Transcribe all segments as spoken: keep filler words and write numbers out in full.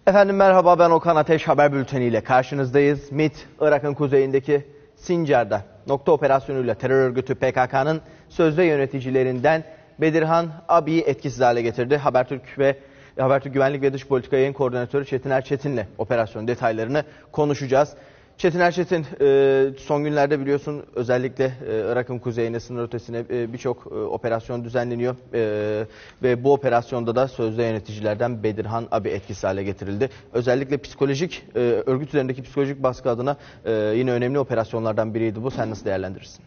Efendim merhaba, ben Okan Ateş, haber bülteniyle karşınızdayız. MİT, Irak'ın kuzeyindeki Sincar'da nokta operasyonuyla terör örgütü P K K'nın sözde yöneticilerinden Bedirhan Abi'yi etkisiz hale getirdi. Habertürk ve Habertürk Güvenlik ve Dış Politika Yayın Koordinatörü Çetin Erçetin'le operasyon detaylarını konuşacağız. Çetin Erçetin, son günlerde biliyorsun özellikle Irak'ın kuzeyine, sınır ötesine birçok operasyon düzenleniyor. Ve bu operasyonda da sözde yöneticilerden Bedirhan Abi etkisiz hale getirildi. Özellikle psikolojik, örgüt üzerindeki psikolojik baskı adına yine önemli operasyonlardan biriydi bu. Sen nasıl değerlendirirsin?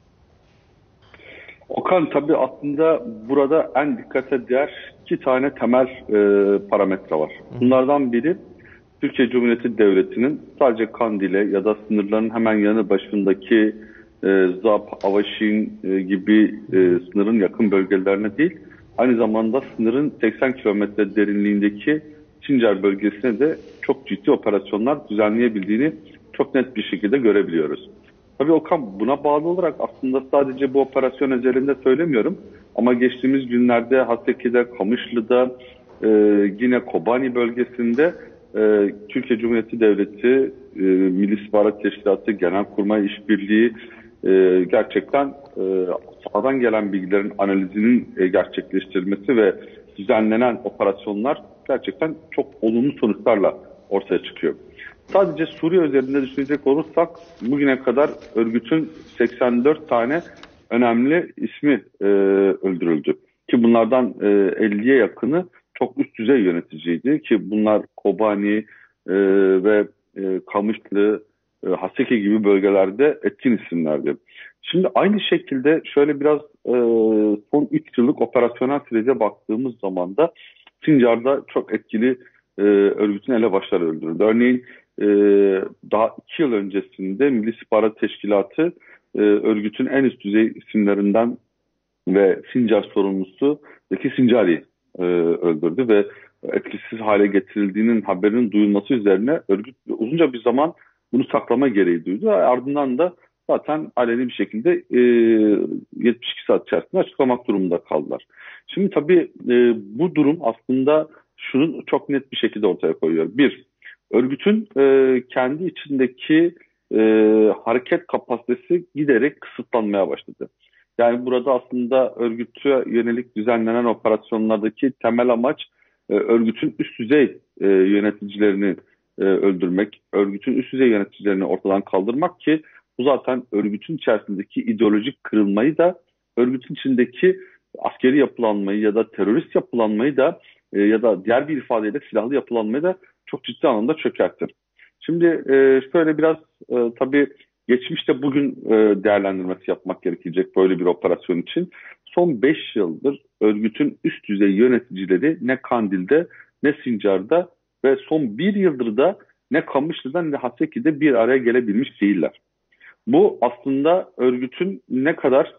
Okan, tabii aslında burada en dikkate değer iki tane temel e, parametre var. Bunlardan biri Türkiye Cumhuriyeti Devleti'nin sadece Kandil'e ya da sınırların hemen yanı başındaki e, Zap, Avaşin e, gibi e, sınırın yakın bölgelerine değil, aynı zamanda sınırın seksen kilometre derinliğindeki Sincar bölgesine de çok ciddi operasyonlar düzenleyebildiğini çok net bir şekilde görebiliyoruz. Tabii Okan, buna bağlı olarak aslında sadece bu operasyon özelinde söylemiyorum ama geçtiğimiz günlerde Haseki'de, Kamışlı'da, e, yine Kobani bölgesinde e, Türkiye Cumhuriyeti Devleti, e, Milli İstihbarat Teşkilatı, Genelkurmay İşbirliği e, gerçekten e, sahadan gelen bilgilerin analizinin e, gerçekleştirilmesi ve düzenlenen operasyonlar gerçekten çok olumlu sonuçlarla ortaya çıkıyor. Sadece Suriye üzerinde düşünecek olursak bugüne kadar örgütün seksen dört tane önemli ismi e, öldürüldü. Ki bunlardan e, elliye yakını çok üst düzey yöneticiydi ki bunlar Kobani e, ve e, Kamışlı, e, Haseki gibi bölgelerde etkin isimlerdi. Şimdi aynı şekilde şöyle biraz e, son üç yıllık operasyonel sürece baktığımız zaman da Sincar'da çok etkili e, örgütün elebaşları öldürüldü. Örneğin e, daha iki yıl öncesinde Milli İstihbarat Teşkilatı e, örgütün en üst düzey isimlerinden ve Sincar sorumlusu Zeki Sincari'yi e, öldürdü ve etkisiz hale getirildiğinin haberinin duyulması üzerine örgüt uzunca bir zaman bunu saklama gereği duydu. Ardından da zaten aleni bir şekilde e, yetmiş iki saat içerisinde açıklamak durumunda kaldılar. Şimdi tabii e, bu durum aslında şunu çok net bir şekilde ortaya koyuyor. Bir, örgütün e, kendi içindeki e, hareket kapasitesi giderek kısıtlanmaya başladı. Yani burada aslında örgüte yönelik düzenlenen operasyonlardaki temel amaç e, örgütün üst düzey e, yöneticilerini e, öldürmek, örgütün üst düzey yöneticilerini ortadan kaldırmak ki bu zaten örgütün içerisindeki ideolojik kırılmayı da, örgütün içindeki askeri yapılanmayı ya da terörist yapılanmayı da e, ya da diğer bir ifadeyle silahlı yapılanmayı da çok ciddi anlamda çökertir. Şimdi e, şöyle biraz e, tabii geçmişte bugün e, değerlendirmesi yapmak gerekecek böyle bir operasyon için. Son beş yıldır örgütün üst düzey yöneticileri ne Kandil'de ne Sincar'da ve son bir yıldır da ne Kamışlı'da ne Haseki'de bir araya gelebilmiş değiller. Bu aslında örgütün ne kadar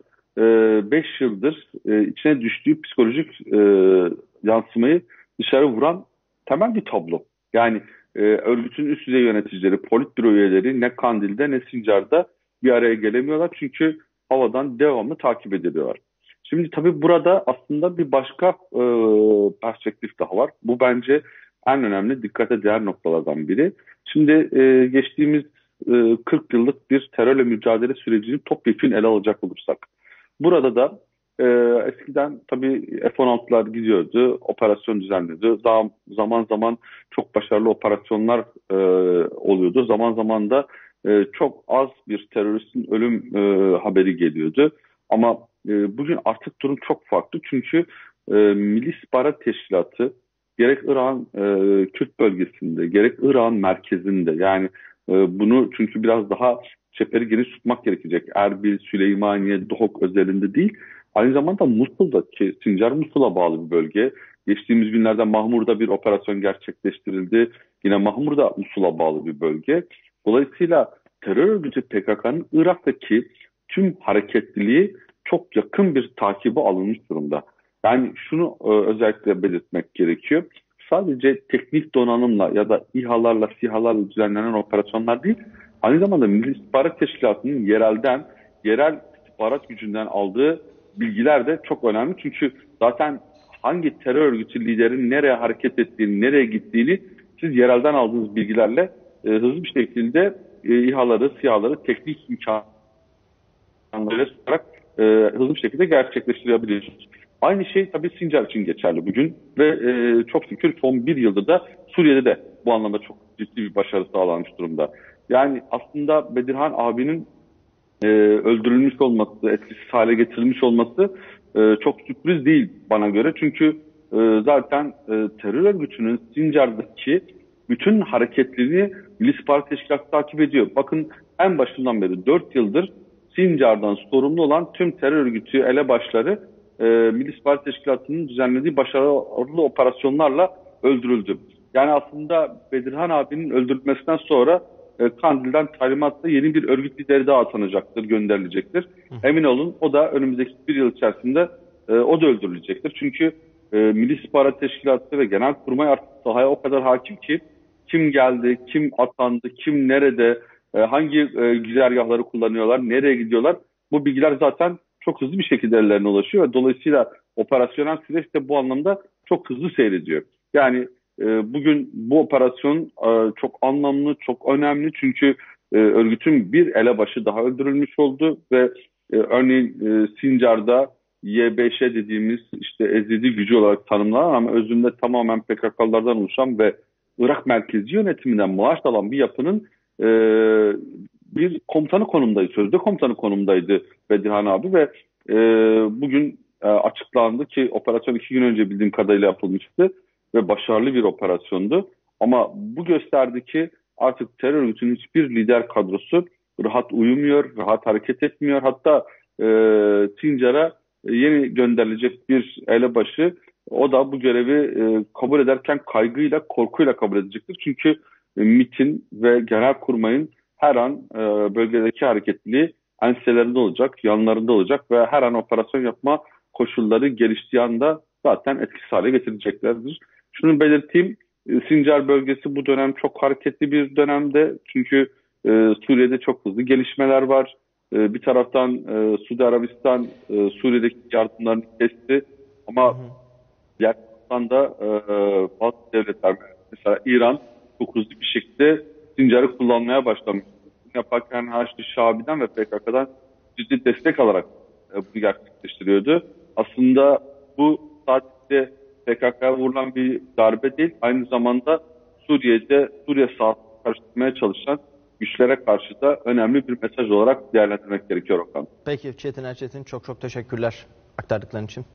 beş e, yıldır e, içine düştüğü psikolojik e, yansımayı dışarı vuran temel bir tablo. Yani e, örgütün üst düzey yöneticileri, politbüro üyeleri ne Kandil'de ne Sincar'da bir araya gelemiyorlar. Çünkü havadan devamlı takip ediliyorlar. Şimdi tabii burada aslında bir başka e, perspektif daha var. Bu bence en önemli dikkate değer noktalardan biri. Şimdi e, geçtiğimiz e, kırk yıllık bir terörle mücadele sürecini topyekun ele alacak olursak. Burada da e, eskiden tabii F on altılar gidiyordu, operasyon düzenliyordu. Daha zaman zaman çok başarılı operasyonlar e, oluyordu. Zaman zaman da e, çok az bir teröristin ölüm e, haberi geliyordu. Ama e, bugün artık durum çok farklı. Çünkü e, Milli İstihbarat Teşkilatı gerek Irak'ın e, Kürt bölgesinde, gerek Irak'ın merkezinde, yani e, bunu çünkü biraz daha çeperi geniş tutmak gerekecek. Erbil, Süleymaniye, Duhok özelinde değil. Aynı zamanda Musul'da, ki Sincar Musul'a bağlı bir bölge. Geçtiğimiz günlerde Mahmur'da bir operasyon gerçekleştirildi. Yine Mahmur'da Musul'a bağlı bir bölge. Dolayısıyla terör örgütü P K K'nın Irak'taki tüm hareketliliği çok yakın bir takibi alınmış durumda. Yani şunu e, özellikle belirtmek gerekiyor. Sadece teknik donanımla ya da İHA'larla, SİHA'larla düzenlenen operasyonlar değil, aynı zamanda Milli İstihbarat Teşkilatı'nın yerelden, yerel istihbarat gücünden aldığı bilgiler de çok önemli. Çünkü zaten hangi terör örgütü liderinin nereye hareket ettiğini, nereye gittiğini siz yerelden aldığınız bilgilerle e, hızlı bir şekilde e, İHA'ları, SİHA'ları teknik imkanları olarak e, hızlı bir şekilde gerçekleştirebiliyorsunuz. Aynı şey tabii Sincar için geçerli bugün ve e, çok şükür son bir yılda da Suriye'de de bu anlamda çok ciddi bir başarı sağlanmış durumda. Yani aslında Bedirhan abinin e, öldürülmüş olması, etkisiz hale getirilmiş olması e, çok sürpriz değil bana göre. Çünkü e, zaten e, terör örgütünün Sincar'daki bütün hareketlerini Milli İstihbarat Teşkilatı takip ediyor. Bakın en başından beri dört yıldır Sincar'dan sorumlu olan tüm terör örgütü elebaşları e, Milli İstihbarat Teşkilatı'nın düzenlediği başarılı operasyonlarla öldürüldü. Yani aslında Bedirhan abinin öldürülmesinden sonra e, Kandil'den talimatla yeni bir örgüt lideri daha atanacaktır, gönderilecektir. Hı. Emin olun o da önümüzdeki bir yıl içerisinde e, o da öldürülecektir. Çünkü e, Milli İstihbarat Teşkilatı ve Genelkurmay artık sahaya o kadar hakim ki kim geldi, kim atandı, kim nerede, e, hangi e, güzergahları kullanıyorlar, nereye gidiyorlar, bu bilgiler zaten çok hızlı bir şekilde ellerine ulaşıyor. Dolayısıyla operasyonel süreç de bu anlamda çok hızlı seyrediyor. Yani e, bugün bu operasyon e, çok anlamlı, çok önemli çünkü e, örgütün bir elebaşı daha öldürülmüş oldu ve e, örneğin e, Sincar'da Y B Ş dediğimiz işte Ezidi gücü olarak tanımlanan ama özünde tamamen P K K'lardan oluşan ve Irak merkezi yönetiminden maaş alan bir yapının e, bir komutanı konumdaydı, sözde komutanı konumdaydı Bedirhan abi ve e, bugün e, açıklandı ki operasyon iki gün önce bildiğim kadarıyla yapılmıştı ve başarılı bir operasyondu. Ama bu gösterdi ki artık terör örgütünün hiçbir lider kadrosu rahat uyumuyor, rahat hareket etmiyor. Hatta e, Sincar'a yeni gönderilecek bir elebaşı, o da bu görevi e, kabul ederken kaygıyla, korkuyla kabul edecektir. Çünkü e, MİT'in ve Genelkurmay'ın her an e, bölgedeki hareketliliği enselerinde olacak, yanlarında olacak ve her an operasyon yapma koşulları geliştiği anda zaten etkisiz hale getireceklerdir. Şunu belirteyim, e, Sincar bölgesi bu dönem çok hareketli bir dönemde. Çünkü e, Suriye'de çok hızlı gelişmeler var. E, bir taraftan e, Suudi Arabistan e, Suriye'deki yardımlarını kesti ama hı hı. diğer taraftan da e, bazı devletler, mesela İran çok hızlı bir şekilde Sincar'ı kullanmaya başlamış. Yaparken Haçlı Şabi'den ve P K K'dan ciddi destek alarak e, bunu gerçekleştiriyordu. Aslında bu sadece P K K'ya vurulan bir darbe değil, aynı zamanda Suriye'de Suriye sahasını karıştırmaya çalışan güçlere karşı da önemli bir mesaj olarak değerlendirmek gerekiyor Okan. Peki Çetin Erçetin, çok çok teşekkürler aktardıkların için.